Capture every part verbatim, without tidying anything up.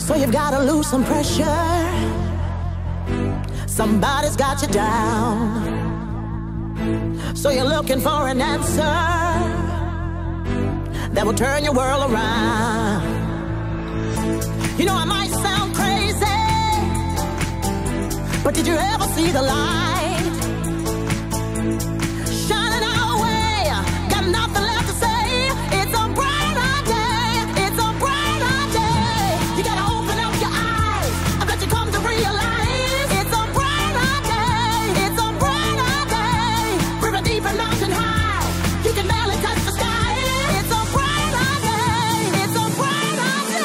So you've got to lose some pressure. Somebody's got you down. So you're looking for an answer that will turn your world around. You know I might sound crazy, but did you ever see the light shining our way? Got nothing left to say. It's a brighter day. It's a brighter day. You gotta open up your eyes. I bet you come to realize it's a brighter day. It's a brighter day. River deep and mountain high. You can barely touch the sky. It's a brighter day. It's a brighter day.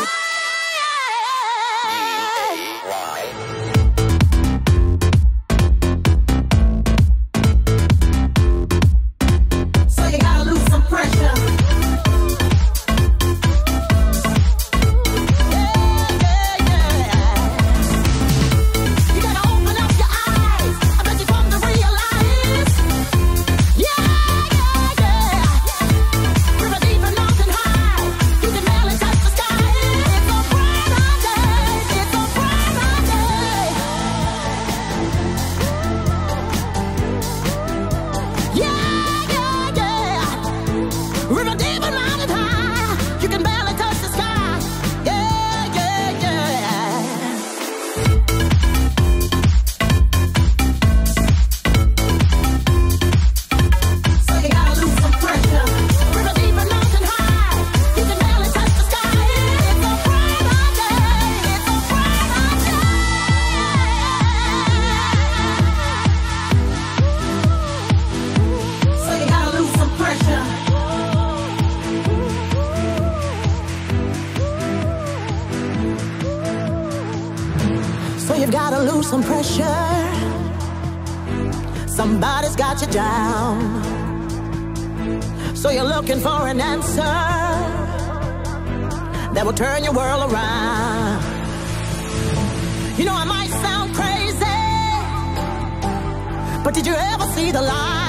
So you gotta lose some pressure. Yeah, yeah, yeah. You gotta open up your eyes. I bet you come to realize. Yeah, yeah, yeah. River deep and mountain high. You can barely touch the sky. It's a brighter day. It's a brighter day. Yeah, yeah, yeah. River deep and mountain high. You can barely touch the sky. Yeah, yeah, yeah. So you gotta lose some pressure. River deep and mountain high. You can barely touch the sky. It's a brighter day. It's a brighter day. So you gotta lose some pressure. So you've got to lose some pressure. Somebody's got you down. So you're looking for an answer that will turn your world around. You know I might sound crazy, but did you ever see the light